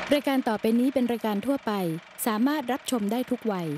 รายการต่อไปนี้เป็นรายการทั่วไปสามารถรับชมได้ทุกวัย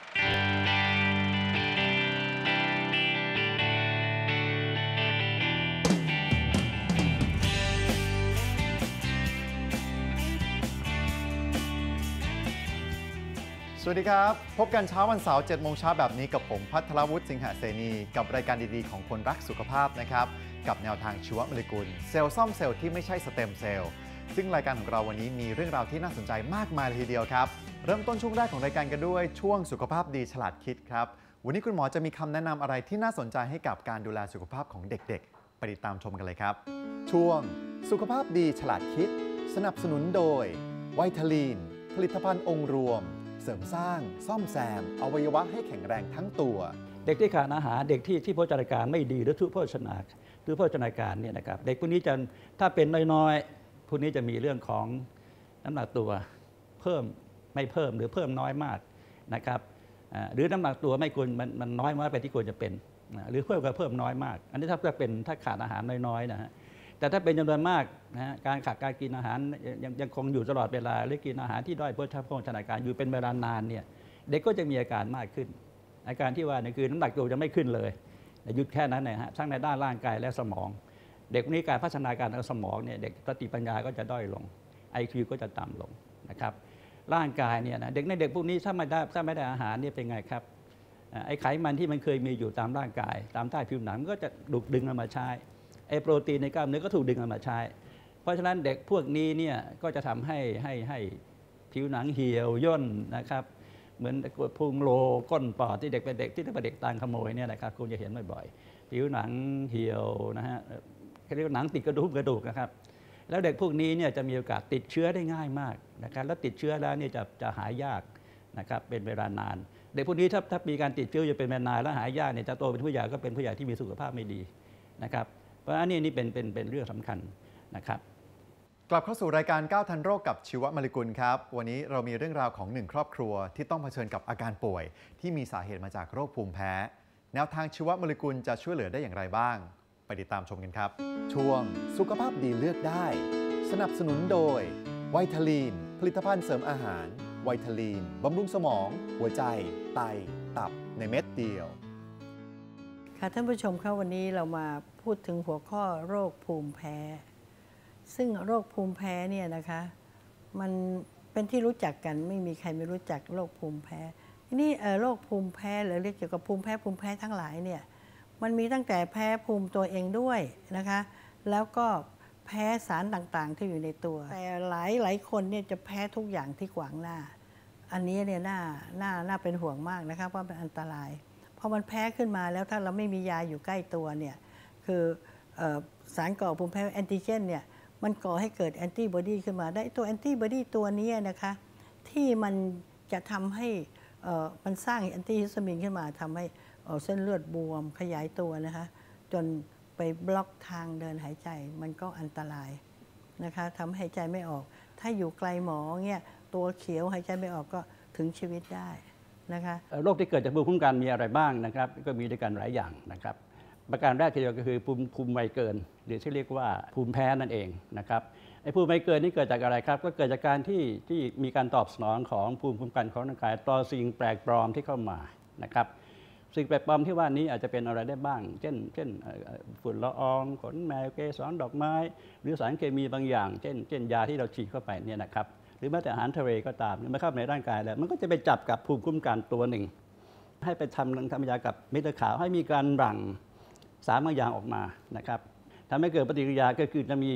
สวัสดีครับพบกันเช้าวันเสาร์7 โมงเช้าแบบนี้กับผมภัทรวุฒิสิงหเสนีกับรายการดีๆของคนรักสุขภาพนะครับกับแนวทางชีวโมเลกุลเซลล์ซ่อมเซลล์ที่ไม่ใช่สเต็มเซลล์ซึ่งรายการของเราวันนี้มีเรื่องราวที่น่าสนใจมากมายเลยทีเดียวครับเริ่มต้นช่วงแรกของรายการกันด้วยช่วงสุขภาพดีฉลาดคิดครับวันนี้คุณหมอจะมีคำแนะนำอะไรที่น่าสนใจให้กับการดูแลสุขภาพของเด็กๆไปติดตามชมกันเลยครับช่วงสุขภาพดีฉลาดคิดสนับสนุนโดยไวทาลีนผลิตภัณฑ์องค์รวมเสริมสร้างซ่อมแซมอวัยวะให้แข็งแรงทั้งตัวเด็กที่ขาดอาหารเด็กที่โภชนาการไม่ดีหรือทุพโภชนาการเนี่ยนะครับเด็กพวกนี้จะถ้าเป็นน้อยๆพวกนี้จะมีเรื่องของน้ำหนักตัวเพิ่มไม่เพิ่มหรือเพิ่มน้อยมากนะครับหรือน้ำหนักตัวไม่ควรมันน้อยมากไปที่ควรจะเป็นหรือเพิ่มก็เพิ่มน้อยมากอันนี้ถ้าขาดอาหารน้อยๆนะฮะแต่ถ้าเป็นจำนวนมากนะฮะการขาดการกินอาหารยังคงอยู่ตลอดเวลาหรือกินอาหารที่ด้อยโภชนาการอยู่เป็นเวลานานเนี่ยเด็กก็จะมีอาการมากขึ้นอาการที่ว่านี่คือน้ำหนักตัวจะไม่ขึ้นเลยหยุดแค่นั้นนะฮะทั้งในด้านร่างกายและสมองเด็กนี้การพัฒนาการทางสมองเนี่ยเด็กสติปัญญาก็จะด้อยลง IQ ก็จะต่ำลงนะครับร่างกายเนี่ยนะเด็กพวกนี้ถ้าไม่ได้อาหารเนี่ยเป็นไงครับไอ้ไขมันที่มันเคยมีอยู่ตามร่างกายตามใต้ผิวหนังก็จะถูกดึงเอามาใช้ไอ้โปรตีนในกล้ามเนื้อก็ถูกดึงเอามาใช้เพราะฉะนั้นเด็กพวกนี้เนี่ยก็จะทำให้ผิวหนังเหี่ยวย่นนะครับเหมือนพุงโลก้นปอดที่เด็กเป็นเด็กที่เป็นเด็กตางขโมยเนี่ยนะครับคุณจะเห็นบ่อยๆผิวหนังเหี่ยวนะฮะเรียกว่าหนังติดกระดูกนะครับแล้วเด็กพวกนี้เนี่ยจะมีโอกาสติดเชื้อได้ง่ายมากนะครับแล้วติดเชื้อแล้วเนี่ยจะหายยากนะครับเป็นเวลานานเด็กพวกนี้ถ้ามีการติดเชื้ออยู่เป็นเวลานานแล้วหายยากเนี่ยจะโตเป็นผู้ใหญ่ก็เป็นผู้ใหญ่ที่มีสุขภาพไม่ดีนะครับเพราะอันนี้เป็นเรื่องสำคัญนะครับกลับเข้าสู่รายการ9ทันโรคกับชีวโมเลกุลครับวันนี้เรามีเรื่องราวของ1ครอบครัวที่ต้องเผชิญกับอาการป่วยที่มีสาเหตุมาจากโรคภูมิแพ้แนวทางชีวโมเลกุลจะช่วยเหลือได้อย่างไรบ้างไปติดตามชมกันครับช่วงสุขภาพดีเลือกได้สนับสนุนโดยไวทาลีนผลิตภัณฑ์เสริมอาหารไวทาลีนบำรุงสมองหัวใจไตตับในเม็ดเดียวค่ะท่านผู้ชมครับวันนี้เรามาพูดถึงหัวข้อโรคภูมิแพ้ซึ่งโรคภูมิแพ้เนี่ยนะคะมันเป็นที่รู้จักกันไม่มีใครไม่รู้จักโรคภูมิแพ้ทีนี้โรคภูมิแพ้หรือเรียกเกี่ยวกับภูมิแพ้ทั้งหลายเนี่ยมันมีตั้งแต่แพ้ภูมิตัวเองด้วยนะคะแล้วก็แพ้สารต่างๆที่อยู่ในตัวแต่หลายคนเนี่ยจะแพ้ทุกอย่างที่ขวางหน้าอันนี้เนี่ยน่าเป็นห่วงมากนะคะเพราะเป็นอันตรายพอมันแพ้ขึ้นมาแล้วถ้าเราไม่มียาอยู่ใกล้ตัวเนี่ยคือสารก่อภูมิแพ้แอนติเจนเนี่ยมันก่อให้เกิดแอนติบอดีขึ้นมาได้ตัวแอนติบอดีตัวนี้นะคะที่มันจะทำให้มันสร้างแอนติฮิสตามีนขึ้นมาทำให้เส้นเลือดบวมขยายตัวนะคะจนไปบล็อกทางเดินหายใจมันก็อันตรายนะคะทำให้หายใจไม่ออกถ้าอยู่ไกลหมอเนี่ยตัวเขียวหายใจไม่ออกก็ถึงชีวิตได้นะคะโรคที่เกิดจากภูมิคุ้มกันมีอะไรบ้างนะครับก็มีด้วยกันหลายอย่างนะครับประการแรกทีเดียวก็คือภูมิไวเกินหรือที่เรียกว่าภูมิแพ้นั่นเองนะครับไอ้ภูมิไวเกินนี่เกิดจากอะไรครับก็เกิดจากการที่มีการตอบสนองของภูมิคุ้มกันของร่างกายต่อสิ่งแปลกปลอมที่เข้ามานะครับสิ่งแปลกปลอมที่ว่านี้อาจจะเป็นอะไรได้บ้างเช่นฝุ่นละอองขนแมวเกสรดอกไม้หรือสารเคมีบางอย่างเช่นยาที่เราฉีดเข้าไปเนี่ยนะครับหรือแม้แต่อาหารทะเลก็ตามมันเข้าในร่างกายแล้วมันก็จะไปจับกับภูมิคุ้มกันตัวหนึ่งให้ไปทำยากับเม็ดเลือดขาวให้มีการหลั่งสารบางอย่างออกมานะครับทำให้เกิดปฏิกิริยาก็คือจะมี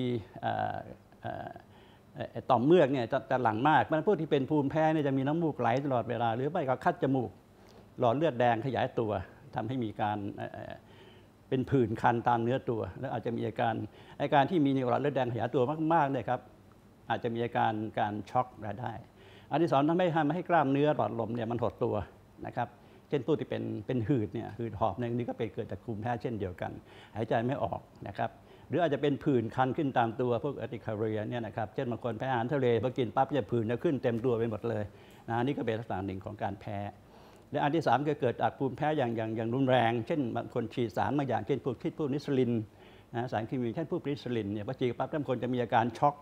ต่อมเมือกเนี่ยจะหลั่งมากพวกที่เป็นภูมิแพ้เนี่ยจะมีน้ำมูกไหลตลอดเวลาหรือไม่ก็คัดจมูกหลอดเลือดแดงขยายตัวทำให้มีการเป็นผื่นคันตามเนื้อตัวแล้วอาจจะมีอาการที่มีหลอดเลือดแดงขยายตัวมากๆเนี่ยครับอาจจะมีอาการช็อกได้อันที่สองทำให้กล้ามเนื้อหลอดลมเนี่ยมันหดตัวนะครับเช่นผู้ที่เป็นหืดเนี่ยหืดหอบในนี้ก็เป็นเกิดจากภูมิแพ้เช่นเดียวกันหายใจไม่ออกนะครับหรืออาจจะเป็นผื่นคันขึ้นตามตัวพวกอติคาเรียเนี่ยนะครับเช่นบางคนแพ้อาหารทะเลพอกินปั๊บจะผื่นจะขึ้นเต็มตัวไปหมดเลยนี่ก็เป็นลักษณะหนึ่งของการแพ้และอันที่3ก็เกิดจากภูมิแพ้อย่างรุนแรงเช่นบางคนฉีดสารบางอย่างเช่นพวกนิสลินสารเคมีเช่นพวกนิสลินเนี่ยพอฉีดปั๊บทุกคนจะมีอาการช็อก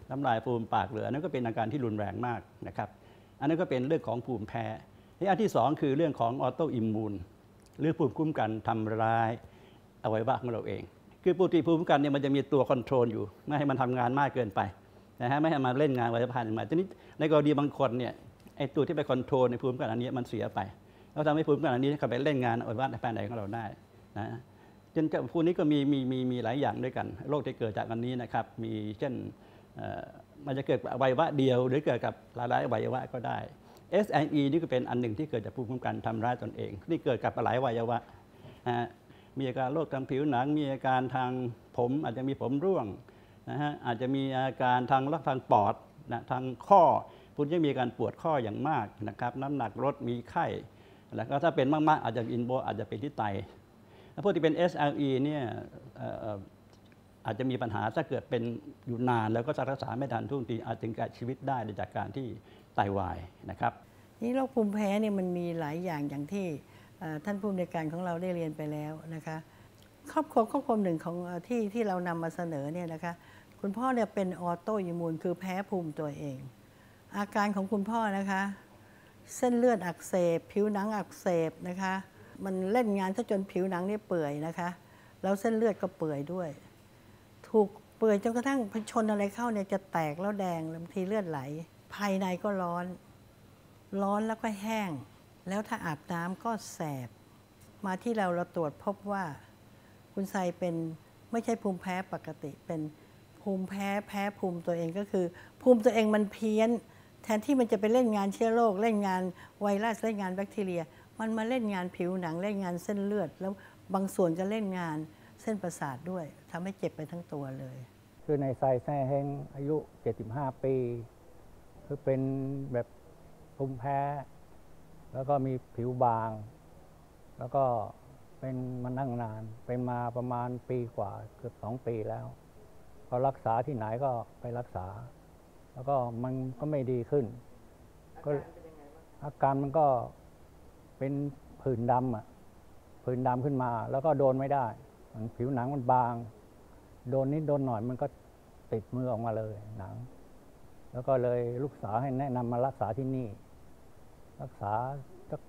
น้ำลายฟูมปากเหลืออันนั้นก็เป็นอาการที่รุนแรงมากนะครับอันนั้นก็เป็นเรื่องของภูมิแพ้อันที่2คือเรื่องของออโตอิมมูนหรือภูมิคุ้มกันทำร้ายอวัยวะของเราเองคือปกติภูมิคุ้มกันเนี่ยมันจะมีตัวคอนโทรลอยู่ไม่ให้มันทำงานมากเกินไปนะฮะไม่ให้มันเล่นงานอวัยวะภายในมาทีนี้ในกรณีบางคนเนี่ยไอ้ตัวที่ไปคอนโทรลในภูมิคุ้มกันอันนี้มันเสียไปแล้วทำให้ภูมิคุ้มกันอันนี้เขาไปเล่นงานอวัยวะภายในของเราได้นะจนพวกนี้ก็มีหลายอย่างด้วยกันโรคที่เกิดจากอันนี้นะครับมีเช่นมันจะเกิดอวัยวะเดียวหรือเกิดกับหลายอวัยวะก็ได้ SLE นี่ก็เป็นอันหนึ่งที่เกิดจากภูมิคุ้มกันทำร้ายตนเองที่เกิดกับหลายอวัยวะมีอาการโรคทางผิวหนังมีอาการทางผมอาจจะมีผมร่วงนะฮะอาจจะมีอาการทางปอดนะทางข้อคุณจะมีอาการปวดข้ออย่างมากนะครับน้ำหนักลดมีไข้แล้วก็ถ้าเป็นมากๆอาจจะอินโบอาจจะเป็นที่ไตพวกที่เป็น SLE เนี่ยอาจจะมีปัญหาถ้าเกิดเป็นอยู่นานแล้วก็จะรักษาไม่ทันทุกทีอาจถึงกับชีวิตได้จากการที่ไตวายนะครับนี่โรคภูมิแพ้เนี่ยมันมีหลายอย่างอย่างที่ท่านผู้อำนวยการของเราได้เรียนไปแล้วนะคะครอบครัวหนึ่งของที่เรานำมาเสนอเนี่ยนะคะคุณพ่อเนี่ยเป็นออโตอิมมูนคือแพ้ภูมิตัวเอง อาการของคุณพ่อนะคะเส้นเลือดอักเสบผิวหนังอักเสบนะคะมันเล่นงานซะจนผิวหนังนี่เปื่อยนะคะแล้วเส้นเลือดก็เปื่อยด้วยถูกเปื่อยจนกระทั่งชนอะไรเข้าเนี่ยจะแตกแล้วแดงบางทีเลือดไหลภายในก็ร้อนแล้วก็แห้งแล้วถ้าอาบน้ำก็แสบมาที่เราตรวจพบว่าคุณไซเป็นไม่ใช่ภูมิแพ้ปกติเป็นภูมิแพ้ภูมิตัวเองก็คือภูมิตัวเองมันเพี้ยนแทนที่มันจะไปเล่นงานเชื้อโรคเล่นงานไวรัสเล่นงานแบคทีเรียมันมาเล่นงานผิวหนังเล่นงานเส้นเลือดแล้วบางส่วนจะเล่นงานเส้นประสาทด้วยทำให้เจ็บไปทั้งตัวเลยคือในไซแซ่เฮงอายุ75ปีคือเป็นแบบภูมิแพ้แล้วก็มีผิวบางแล้วก็เป็นมานั่งนานเป็นมาประมาณปีกว่าเกือบ2 ปีแล้วพอรักษาที่ไหนก็ไปรักษาแล้วก็มันก็ไม่ดีขึ้นก็อาการมันก็เป็นผื่นดำผื่นดำขึ้นมาแล้วก็โดนไม่ได้ผิวหนังมันบางโดนนิดโดนหน่อยมันก็ติดมือออกมาเลยหนังแล้วก็เลยลูกสาวให้แนะนำมารักษาที่นี่รักษาสัก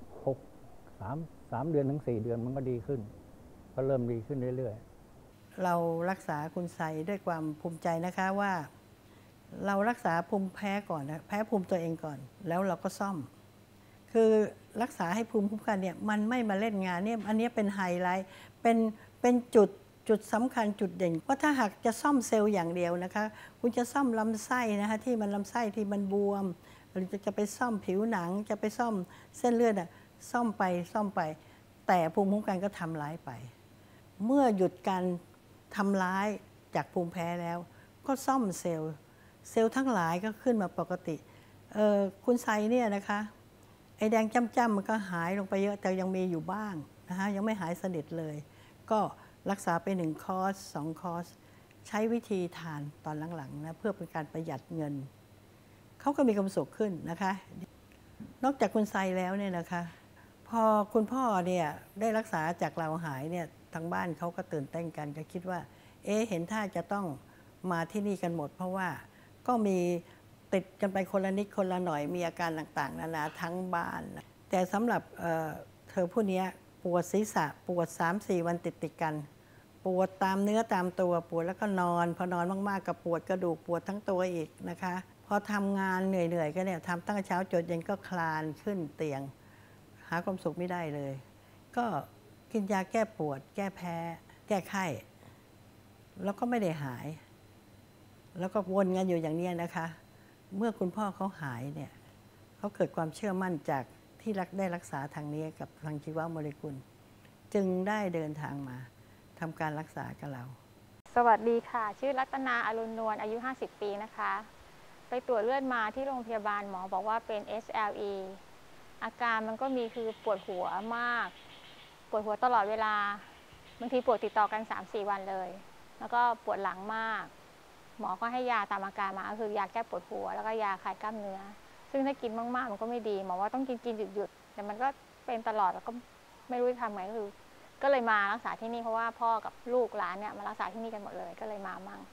3 เดือนถึง 4 เดือนมันก็ดีขึ้นก็เริ่มดีขึ้นเรื่อยๆเรารักษาคุณไซด้วยความภูมิใจนะคะว่าเรารักษาภูมิแพ้ก่อนนะแพ้ภูมิตัวเองก่อนแล้วเราก็ซ่อมคือรักษาให้ภูมิคุ้มกันเนี่ยมันไม่มาเล่นงานเนี่ยอันนี้เป็นไฮไลท์เป็นจุดสำคัญจุดเด่นเพราะถ้าหากจะซ่อมเซลล์อย่างเดียวนะคะคุณจะซ่อมลำไส้นะคะที่มันลำไส้ที่มันบวมหรือจะไปซ่อมผิวหนังจะไปซ่อมเส้นเลือดซ่อมไปแต่ภูมิคุ้มกันก็ทำร้ายไปเมื่อหยุดการทำร้ายจากภูมิแพ้แล้วก็ซ่อมเซลล์ทั้งหลายก็ขึ้นมาปกติคุณไซเนี่ยนะคะไอ้แดงจ้ำๆมันก็หายลงไปเยอะแต่ยังมีอยู่บ้างนะคะยังไม่หายสนิทเลยก็รักษาไป1 คอร์ส 2 คอร์สใช้วิธีทานตอนหลังๆนะเพื่อเป็นการประหยัดเงินเขาก็มีความสุขขึ้นนะคะนอกจากคุณไซแล้วเนี่ยนะคะพอคุณพ่อเนี่ยได้รักษาจากเราหายเนี่ยทางบ้านเขาก็ตื่นเต้นกันก็คิดว่าเห็นท่าจะต้องมาที่นี่กันหมดเพราะว่าก็มีติดกันไปคนละนิดคนละหน่อยมีอาการต่างๆนานาทั้งบ้านแต่สำหรับเธอผู้นี้ปวดศีรษะปวด 3-4 วันติดกันปวดตามเนื้อตามตัวปวดแล้วก็นอนพอนอนมากๆก็ปวดกระดูกปวดทั้งตัวอีกนะคะพอทำงานเหนื่อยๆก็เนี่ยทำตั้งแต่เช้าจนเย็นก็คลานขึ้นเตียงหาความสุขไม่ได้เลยก็กินยาแก้ปวดแก้แพ้แก้ไข้แล้วก็ไม่ได้หายแล้วก็วนกันอยู่อย่างนี้นะคะเมื่อคุณพ่อเขาหายเนี่ยเขาเกิดความเชื่อมั่นจากที่ได้รักษาทางนี้กับทางชีวโมเลกุลจึงได้เดินทางมาทำการรักษากับเราสวัสดีค่ะชื่อรัตนาอรุณนวลอายุ50 ปีนะคะไปตรวจเลือดมาที่โรงพยาบาลหมอบอกว่าเป็น SLE อาการมันก็มีคือปวดหัวมากปวดหัวตลอดเวลาบางทีปวดติดต่อกัน 3-4 วันเลยแล้วก็ปวดหลังมากหมอก็ให้ยาตามอาการมาก็คือยาแก้ปวดหัวแล้วก็ยาคลายกล้ามเนื้อซึ่งถ้ากินมากๆมันก็ไม่ดีหมอว่าต้องกินหยุดแต่มันก็เป็นตลอดแล้วก็ไม่รู้จะทำไงก็เลยมารักษาที่นี่เพราะว่าพ่อกับลูกหลานเนี่ยมารักษาที่นี่กันหมดเลยก็เลยมามั่ง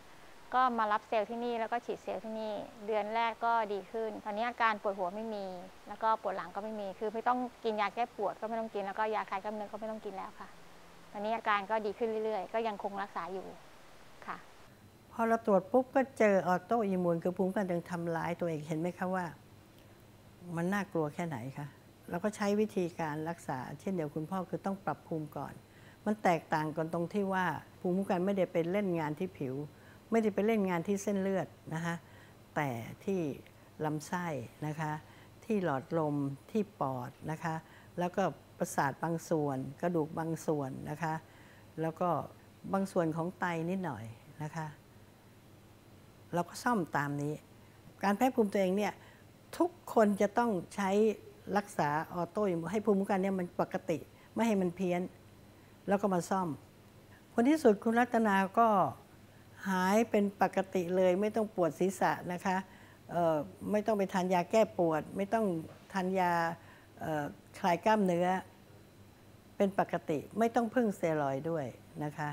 ก็มารับเซลล์ที่นี่แล้วก็ฉีดเซลล์ที่นี่เดือนแรกก็ดีขึ้นตอนนี้อาการปวดหัวไม่มีแล้วก็ปวดหลังก็ไม่มีคือไม่ต้องกินยาแก้ปวดก็ไม่ต้องกินแล้วก็ยาคลายกล้ามเนื้อก็ไม่ต้องกินแล้วค่ะตอนนี้อาการก็ดีขึ้นเรื่อยๆก็ยังคงรักษาอยู่ค่ะพอเราตรวจปุ๊บก็เจอออโตอิมมูนคือภูมิคุ้มกันทำร้ายตัวเองเห็นไหมคะว่ามันน่ากลัวแค่ไหนคะเราก็ใช้วิธีการรักษาเช่นเดียวคุณพ่อคือต้องปรับภูมิก่อนมันแตกต่างกันตรงที่ว่าภูมิคุ้มกันไม่ได้ไปเล่นงานที่ผิวไม่ได้ไปเล่นงานที่เส้นเลือดนะคะแต่ที่ลำไส้นะคะที่หลอดลมที่ปอดนะคะแล้วก็ประสาทบางส่วนกระดูกบางส่วนนะคะแล้วก็บางส่วนของไตนิดหน่อยนะคะเราก็ซ่อมตามนี้การแพ้ภูมิตัวเองเนี่ยทุกคนจะต้องใช้รักษาออโตอิมมูนให้ภูมิคุ้มกันเนี่ยมันปกติไม่ให้มันเพี้ยนแล้วก็มาซ่อมผลที่สุดคุณรัตนาก็หายเป็นปกติเลยไม่ต้องปวดศีรษะนะคะไม่ต้องไปทานยาแก้ปวดไม่ต้องทานยาคลายกล้ามเนื้อเป็นปกติไม่ต้องพึ่งสเตียรอยด์ด้วยนะคะ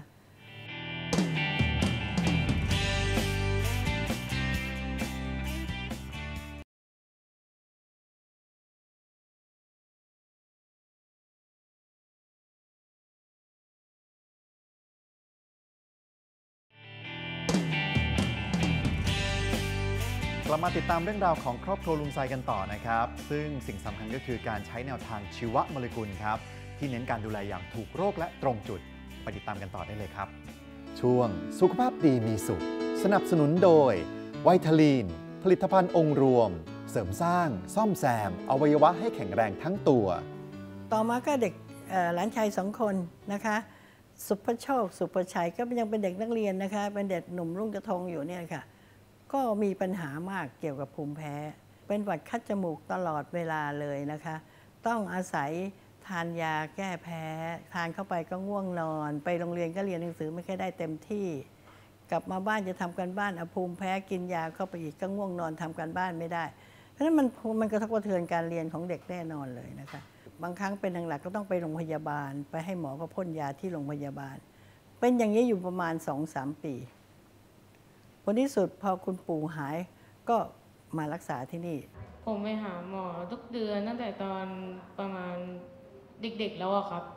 กลับมาติดตามเรื่องราวของครอบครัวลุงไซกันต่อนะครับซึ่งสิ่งสำคัญก็คือการใช้แนวทางชีวโมเลกุลครับที่เน้นการดูแลอย่างถูกโรคและตรงจุดไปติดตามกันต่อได้เลยครับช่วงสุขภาพดีมีสุขสนับสนุนโดยไวทาลีนผลิตภัณฑ์องค์รวมเสริมสร้างซ่อมแซมอวัยวะให้แข็งแรงทั้งตัวต่อมาก็เด็กหลานชาย2 คนนะคะสุภโชคสุภชัยก็ยังเป็นเด็กนักเรียนนะคะเป็นเด็กหนุ่มรุ่งกระทงอยู่เนี่ยค่ะก็มีปัญหามากเกี่ยวกับภูมิแพ้เป็นหวัดคัดจมูกตลอดเวลาเลยนะคะต้องอาศัยทานยาแก้แพ้ทานเข้าไปก็ง่วงนอนไปโรงเรียนก็เรียนหนังสือไม่ค่อยได้เต็มที่กลับมาบ้านจะทำการบ้านภูมิแพ้กินยาเข้าไปอีกก็ง่วงนอนทำการบ้านไม่ได้เพราะฉะนั้นมันกระทบกระเทือนการเรียนของเด็กแน่นอนเลยนะคะบางครั้งเป็นหนักๆก็ต้องไปโรงพยาบาลไปให้หมอก็พ่นยาที่โรงพยาบาลเป็นอย่างนี้อยู่ประมาณ 2-3 ปีผลที่สุดพอคุณปู่หายก็มารักษาที่นี่ผมไปหาหมอทุกเดือนตั้งแต่ตอนประมาณเด็กๆแล้วอะครับ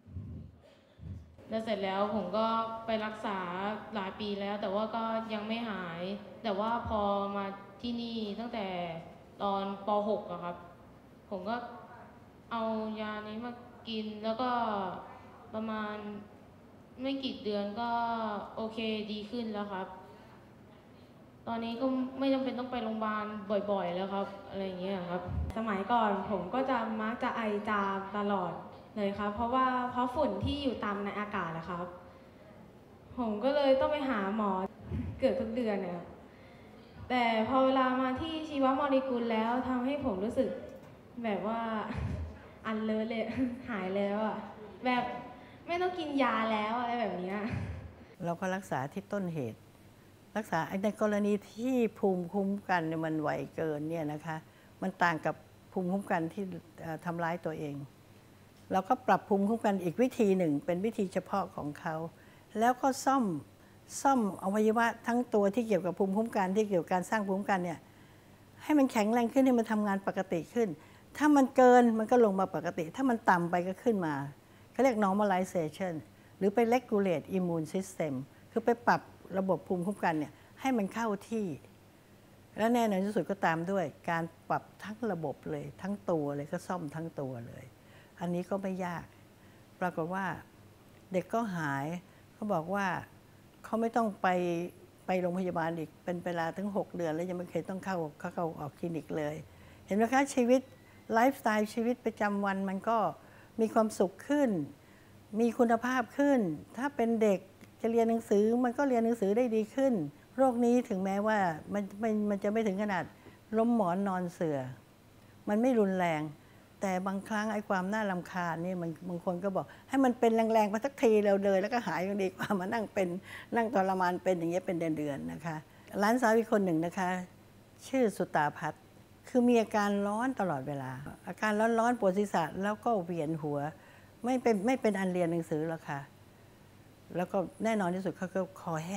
แล้วเสร็จแล้วผมก็ไปรักษาหลายปีแล้วแต่ว่าก็ยังไม่หายแต่ว่าพอมาที่นี่ตั้งแต่ตอนป .6 อะครับผมก็เอายานี้มากินแล้วก็ประมาณไม่กี่เดือนก็โอเคดีขึ้นแล้วครับตอนนี้ก็ไม่จำเป็นต้องไปโรงพยาบาลบ่อยๆแล้วครับอะไรอย่างเงี้ยครับสมัยก่อนผมก็จะมักจะไอจามตลอดเลยครับเพราะฝุ่นที่อยู่ตามในอากาศนะครับผมก็เลยต้องไปหาหมอเกือบทุกเดือนเนี่ยแต่พอเวลามาที่ชีวโมเลกุลแล้วทำให้ผมรู้สึกแบบว่าอันเลิศเลยหายแล้วอ่ะแบบไม่ต้องกินยาแล้วอะไรแบบนี้เราก็รักษาที่ต้นเหตุรักษาในกรณีที่ภูมิคุ้มกันมันไหวเกินเนี่ยนะคะมันต่างกับภูมิคุ้มกันที่ทำร้ายตัวเองเราก็ปรับภูมิคุ้มกันอีกวิธีหนึ่งเป็นวิธีเฉพาะของเขาแล้วก็ซ่อมอวัยวะทั้งตัวที่เกี่ยวกับภูมิคุ้มกันที่เกี่ยวกับการสร้างภูมิคุ้มกันเนี่ยให้มันแข็งแรงขึ้นให้มันทำงานปกติขึ้นถ้ามันเกินมันก็ลงมาปกติถ้ามันต่ำไปก็ขึ้นมาเขาเรียก normalization หรือไป regulate immune system คือไปปรับระบบภูมิคุ้มกันเนี่ยให้มันเข้าที่และแน่นอนที่สุดก็ตามด้วยการปรับทั้งระบบเลยทั้งตัวเลยก็ซ่อมทั้งตัวเลยอันนี้ก็ไม่ยากปรากฏว่าเด็กก็หายเขาบอกว่าเขาไม่ต้องไปโรงพยาบาลอีกเป็นเวลาถึง6 เดือนแล้วยังไม่เคยต้องเข้าออกคลินิกเลยเห็นไหมคะชีวิตไลฟ์สไตล์ชีวิตประจำวันมันก็มีความสุขขึ้นมีคุณภาพขึ้นถ้าเป็นเด็กจะเรียนหนังสือมันก็เรียนหนังสือได้ดีขึ้นโรคนี้ถึงแม้ว่ามันจะไม่ถึงขนาดล้มหมอนนอนเสื่อมันไม่รุนแรงแต่บางครั้งไอ้ความน่ารำคาญนี่มันบางคนก็บอกให้มันเป็นแรงๆมาสักทีเร็วเลยแล้วก็หายยังดีกว่ามานั่งทรมานเป็นอย่างเงี้ยเป็นเดือนๆนะคะหลานสาวอีกคนหนึ่งนะคะชื่อสุตาภัทรคือมีอาการร้อนตลอดเวลาอาการร้อนปวดศีรษะแล้วก็เวียนหัวไม่เป็นอันเรียนหนังสือหรอกค่ะแล้วก็แน่นอนที่สุดเขาก็คอแห้ง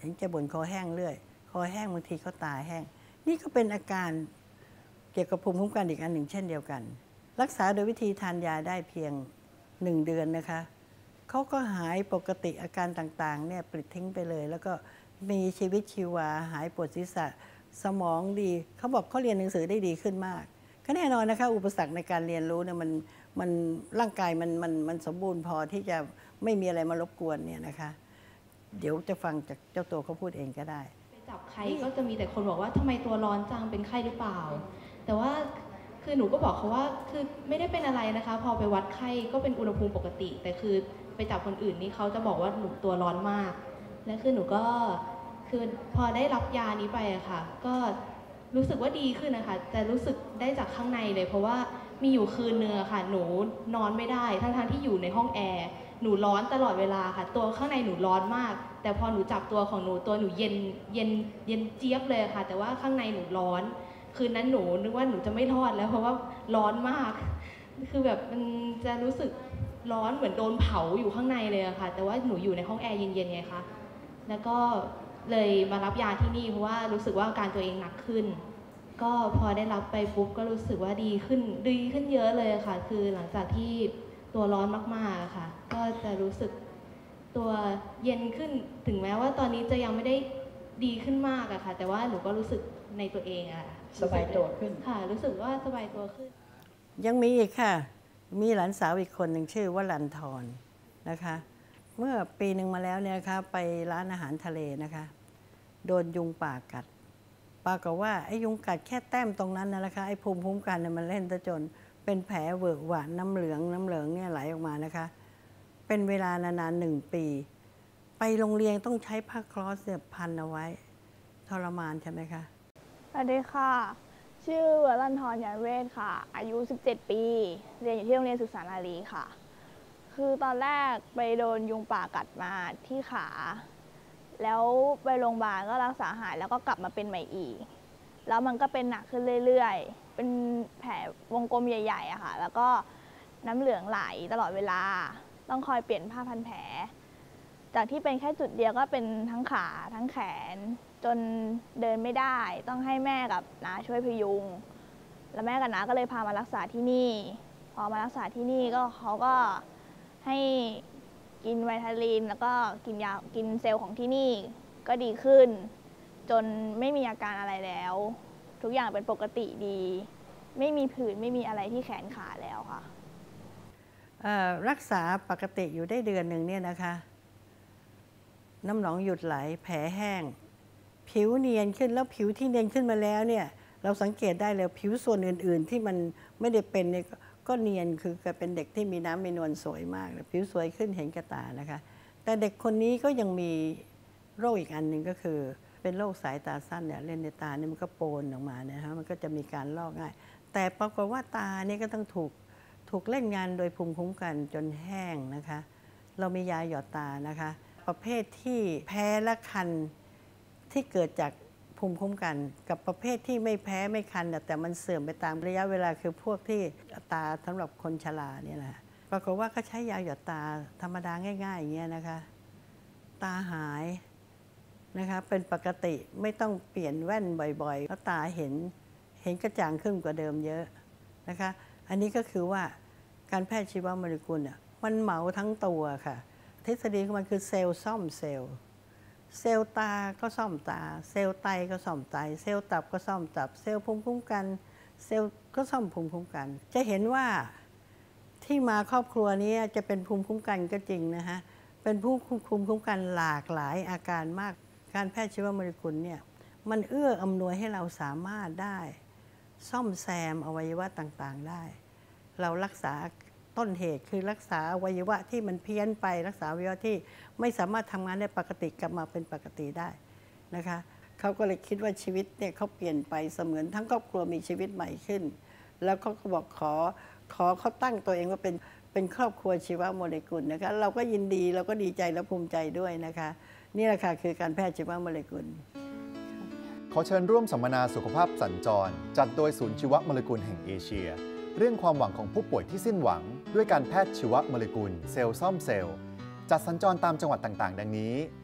ห็นจะบ่นคอแห้งเรื่อยคอแห้งบางทีก็ตาแห้งนี่ก็เป็นอาการเกี่ยวกับภูมิคุ้มกันอีกอันหนึ่งเช่นเดียวกันรักษาโดยวิธีทานยาได้เพียง1 เดือนนะคะเขาก็หายปกติอาการต่างๆเนี่ยปลิดทิ้งไปเลยแล้วก็มีชีวิตชีวาหายปวดศีรษะสมองดีเขาบอกเขาเรียนหนังสือได้ดีขึ้นมากก็แน่นอนนะคะอุปสรรคในการเรียนรู้เนี่ยมันร่างกายมันสมบูรณ์พอที่จะไม่มีอะไรมารบกวนเนี่ยนะคะเดี๋ยวจะฟังจากเจ้าตัวเขาพูดเองก็ได้ไปจับใครก็จะมีแต่คนบอกว่าทำไมตัวร้อนจังเป็นไข้หรือเปล่าแต่ว่าคือหนูก็บอกเขาว่าคือไม่ได้เป็นอะไรนะคะพอไปวัดไข้ก็เป็นอุณหภูมิปกติแต่คือไปจับคนอื่นนี่เขาจะบอกว่าหนูตัวร้อนมากและคือหนูก็คือพอได้รับยานี้ไปอะค่ะก็รู้สึกว่าดีขึ้นนะคะแต่รู้สึกได้จากข้างในเลยเพราะว่ามีอยู่คืนนึงอะค่ะหนูนอนไม่ได้ทั้งที่อยู่ในห้องแอร์หนูร้อนตลอดเวลาค่ะตัวข้างในหนูร้อนมากแต่พอหนูจับตัวของหนูตัวหนูเย็นเจี๊ยบเลยค่ะแต่ว่าข้างในหนูร้อนคืนนั้นหนูนึกว่าหนูจะไม่รอดแล้วเพราะว่าร้อนมากคือแบบมันจะรู้สึกร้อนเหมือนโดนเผาอยู่ข้างในเลยอะค่ะแต่ว่าหนูอยู่ในห้องแอร์เย็นๆไงคะแล้วก็เลยมารับยาที่นี่เพราะว่ารู้สึกว่าอาการตัวเองหนักขึ้นก็พอได้รับไปปุ๊บก็รู้สึกว่าดีขึ้นเยอะเลยค่ะคือหลังจากที่ตัวร้อนมากๆค่ะก็จะรู้สึกตัวเย็นขึ้นถึงแม้ว่าตอนนี้จะยังไม่ได้ดีขึ้นมากอะค่ะแต่ว่าหนูก็รู้สึกในตัวเองอะสบายตัวขึ้นค่ะรู้สึกว่าสบายตัวขึ้นยังมีอีกค่ะมีหลานสาวอีกคนหนึ่งชื่อวรันธรนะคะเมื่อปีหนึ่งมาแล้วเนี่ยนะคะไปร้านอาหารทะเลนะคะโดนยุงป่ากัดปรากฏว่าไอ้ยุงกัดแค่แต้มตรงนั้นนะคะไอ้ภูมิคุ้มกันเนี่ยมันเล่นซะจนเป็นแผลเวอะหวานน้ำเหลืองเนี่ยไหลออกมานะคะเป็นเวลานานๆ1 ปีไปโรงเรียนต้องใช้ผ้าคลอสเนี่ยพันเอาไว้ทรมานใช่ไหมคะสวัสดีค่ะชื่อวรันธร ยานเวทค่ะอายุ17 ปีเรียนอยู่ที่โรงเรียนศึกษานารีค่ะคือตอนแรกไปโดนยุงป่ากัดมาที่ขาแล้วไปโรงพยาบาลก็รักษาหายแล้วก็กลับมาเป็นใหม่อีกแล้วมันก็เป็นหนักขึ้นเรื่อยๆเป็นแผลวงกลมใหญ่ๆอะค่ะแล้วก็น้ำเหลืองไหลตลอดเวลาต้องคอยเปลี่ยนผ้าพันแผลจากที่เป็นแค่จุดเดียวก็เป็นทั้งขาทั้งแขนจนเดินไม่ได้ต้องให้แม่กับน้าช่วยพยุงแล้วแม่กับน้าก็เลยพามารักษาที่นี่พอมารักษาที่นี่ก็เขาก็ให้กินไวตาลินแล้วก็กินเซลล์ของที่นี่ก็ดีขึ้นจนไม่มีอาการอะไรแล้วทุกอย่างเป็นปกติดีไม่มีผื่นไม่มีอะไรที่แขนขาแล้วค่ะรักษาปกติอยู่ได้เดือนหนึ่งเนี่ยนะคะน้ำหนองหยุดไหลแผลแห้งผิวเนียนขึ้นแล้วผิวที่เนียนขึ้นมาแล้วเนี่ยเราสังเกตได้เลยผิวส่วนอื่นๆที่มันไม่ได้เป็นเนี่ยก็เนียนคือเป็นเด็กที่มีน้ำมีนวลสวยมากผิวสวยขึ้นเห็นกระตานะคะแต่เด็กคนนี้ก็ยังมีโรคอีกอันหนึ่งก็คือเป็นโรคสายตาสั้นเนี่ยเลนส์ในตาเนี่ยมันก็โปนออกมานะคะมันก็จะมีการลอกง่ายแต่ปรากฏว่าตาเนี่ยก็ต้องถูกเล่นงานโดยภูมิคุ้มกันจนแห้งนะคะเรามียาหยอดตานะคะประเภทที่แพ้และคันที่เกิดจากภูมิคุ้มกันกับประเภทที่ไม่แพ้ไม่คันแต่มันเสื่อมไปตามระยะเวลาคือพวกที่ตาสำหรับคนชราเนี่ยนะปรากฏว่าก็ใช้ยาหยอดตาธรรมดาง่ายๆอย่างเงี้ยนะคะตาหายนะคะเป็นปกติไม่ต้องเปลี่ยนแว่นบ่อยๆแล้วตาเห็นกระจ่างขึ้นกว่าเดิมเยอะนะคะอันนี้ก็คือว่าการแพทย์ชีวโมเลกุลเนี่ยมันเหมาทั้งตัวค่ะทฤษฎีของมันคือเซลล์ซ่อมเซลล์ตาก็ซ่อมตาเซลล์ไตก็ซ่อมไตเซลล์ตับก็ซ่อมตับเซลล์ภูมิคุ้มกันเซลล์ก็ซ่อมภูมิคุ้มกันจะเห็นว่าที่มาครอบครัวนี้จะเป็นภูมิคุ้มกันก็จริงนะฮะเป็นภูมิคุ้มกันหลากหลายอาการมากการแพทย์ชีวโมเลกุลเนี่ยมันเอื้ออำนวยให้เราสามารถได้ซ่อมแซมอวัยวะต่างๆได้เรารักษาต้นเหตุคือรักษาอวัยวะที่มันเพี้ยนไปรักษาอวัยวะที่ไม่สามารถทำงานได้ปกติกลับมาเป็นปกติได้นะคะเขาก็เลยคิดว่าชีวิตเนี่ยเขาเปลี่ยนไปเสมือนทั้งครอบครัวมีชีวิตใหม่ขึ้นแล้วเขาก็บอกขอเขาตั้งตัวเองว่าเป็นครอบครัวชีวโมเลกุลนะคะเราก็ยินดีเราก็ดีใจและภูมิใจด้วยนะคะนี่แหละค่ะคือการแพทย์ชีวโมเลกุลขอเชิญร่วมสัมมนาสุขภาพสัญจรจัดโดยศูนย์ชีวโมเลกุลแห่งเอเชียเรื่องความหวังของผู้ป่วยที่สิ้นหวังด้วยการแพทย์ชีวโมเลกุลเซลล์ซ่อมเซลล์จัดสัญจรตามจังหวัดต่างๆดังนี้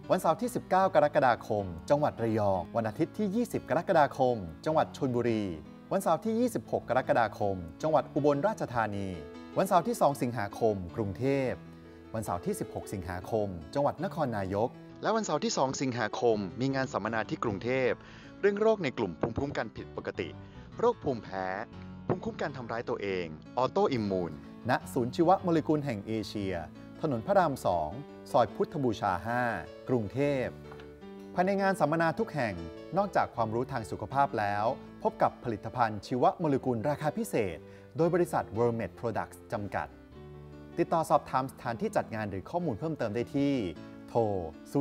วันเสาร์ที่ 19 กรกฎาคม จังหวัดระยอง วันอาทิตย์ที่ 20 กรกฎาคม จังหวัดชลบุรี วันเสาร์ที่ 26 กรกฎาคม จังหวัดอุบลราชธานี วันเสาร์ที่ 2 สิงหาคม กรุงเทพ วันเสาร์ที่ 16 สิงหาคม จังหวัดนครนายก และวันเสาร์ที่ 2 สิงหาคม มีงานสัมมนาที่กรุงเทพเรื่องโรคในกลุ่มภูมิคุ้มกันผิดปกติ โรคภูมิแพ้ ภูมิคุ้มกันทำร้ายตัวเอง ออโตอิมมูน ณ ศูนย์ชีวโมเลกุลแห่งเอเชีย ถนนพระราม 2 ซอยพุทธบูชา 5 กรุงเทพ ภายในงานสัมมนาทุกแห่ง นอกจากความรู้ทางสุขภาพแล้ว พบกับผลิตภัณฑ์ชีวโมเลกุลราคาพิเศษ โดยบริษัท Worldmed Products จำกัด ติดต่อสอบถามสถานที่จัดงานหรือข้อมูลเพิ่มเติมได้ที่ โทร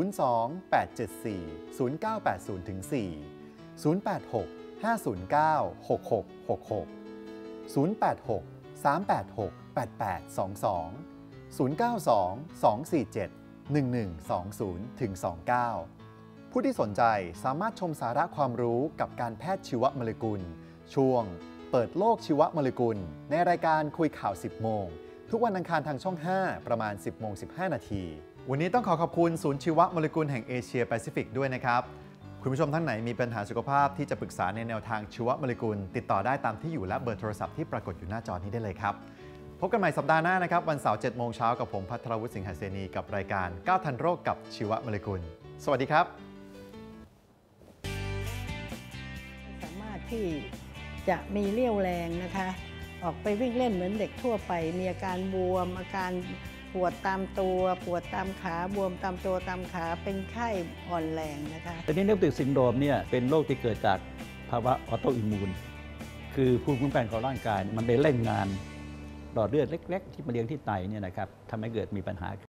02-874-0980-4 086 509 6666 086 386 8822 092 247 1120-29 ผู้ที่สนใจสามารถชมสาระความรู้กับการแพทย์ชีวโมเลกุลช่วงเปิดโลกชีวโมเลกุลในรายการคุยข่าว 10 โมงทุกวันอังคารทางช่อง 5 ประมาณ 10 โมง 15 นาที วันนี้ต้องขอบคุณศูนย์ชีวโมเลกุลแห่งเอเชียแปซิฟิกด้วยนะครับคุณผู้ชมท่านไหนมีปัญหาสุขภาพที่จะปรึกษาในแนวทางชีวโมเลกุลติดต่อได้ตามที่อยู่และเบอร์โทรศัพท์ที่ปรากฏอยู่หน้าจอนี้ได้เลยครับพบกันใหม่สัปดาห์หน้านะครับวันเสาร์ 7 โมงเช้ากับผมภัทรวุฒิสิงหเสนีกับรายการ9ทันโรคกับชีวโมเลกุลสวัสดีครับสามารถที่จะมีเรี่ยวแรงนะคะออกไปวิ่งเล่นเหมือนเด็กทั่วไปมีอาการบวมอาการปวดตามตัวปวดตามขาบวมตามตัวตามขาเป็นไข้อ่อนแรงนะคะแต่นี่เนฟติกซินโดรมเนี่ยเป็นโรคที่เกิดจากภาวะออโตอิมมูนคือภูมิคุ้มกันของร่างกายมันไปเล่นงานหลอดเลือดเล็กๆที่มาเลี้ยงที่ไตเนี่ยนะครับทำให้เกิดมีปัญหา